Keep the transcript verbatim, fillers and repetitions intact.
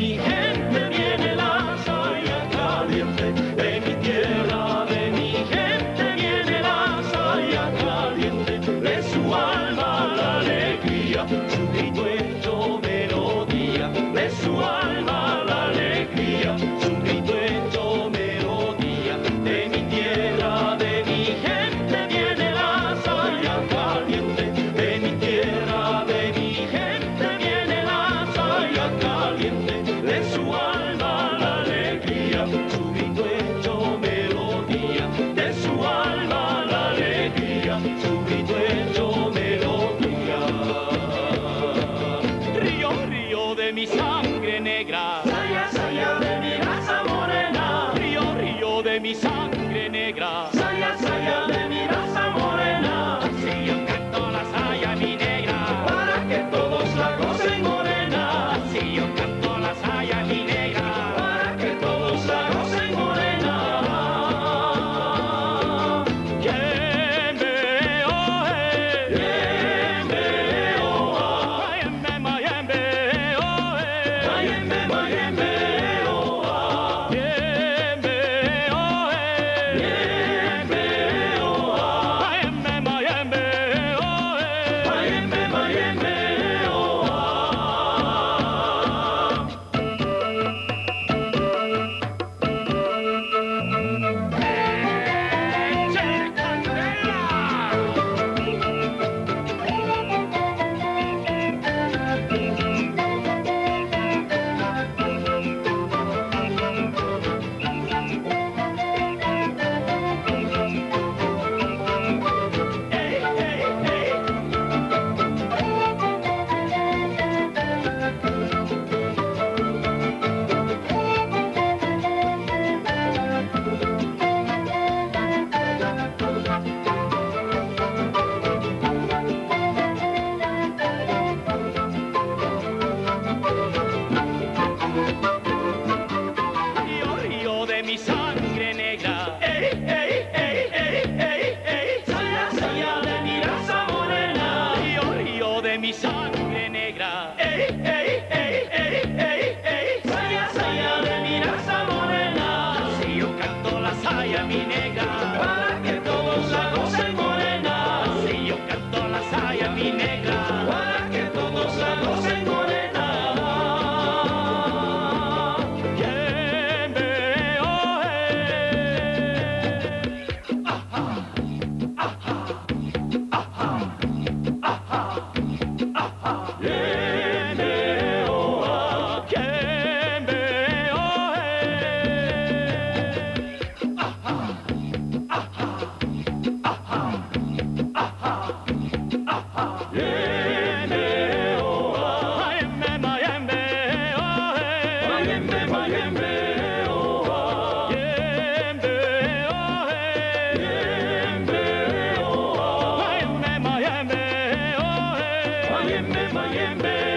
mi gente viene la saya caliente, de mi tierra, de mi gente viene la saya caliente, de su alma la alegría, su grito hecho melodía, de su alma la alegría, su grito hecho melodía, de mi tierra, de mi gente viene la saya caliente, de mi tierra, de mi gente viene la saya caliente, de su alma la alegría, su grito hecho melodía, de su alma la alegría, su grito hecho melodía. Río, río de mi sangre negra, saya, saya de mi raza morena, río, río de mi sangre negra, saya, saya de mi raza morena. Si yo canto la saya mi negra, para que todos la gocen morena. Si yo canto la saya mi negra, para que todos la gocen morena. Mayembe, oh, hey. Mayembe, oh, ah. Mayembe, Mayembe, oh, hey. Mayembe, Mayembe, oh, ah. Mayembe, oh, hey. Mayembe, oh, ah. Mayembe, Mayembe, oh, hey. Mayembe, Mayembe, oh, ah. ¡Eche candela! Hey, hey, hey. Río, río de mi sangre negra, ey, ey, ey, ey, ey, ey, saya, saya de mi raza morena. Río, río de mi sangre negra, ey, ey, ey, ey, ey, ey, saya, saya de mi raza morena. Si yo canto la saya mi negra, para que todos la gocen morena. Si yo canto la saya mi negra, para que todos la gocen morena. Mayembe, oh, hey. Ajá, ajá, ajá, ajá, ajá. Mayembe, oh, ah. Mayembe, oh, hey. Ajá, ajá, ajá, ajá, ajá. Mayembe, oh, ah. Mayembe, Mayembe, oh, hey. Mayembe, Mayembe, oh, ah. Mayembe, oh, hey. Mayembe, oh, ah. Mayembe, Mayembe, oh, hey. Mayembe, Mayembe,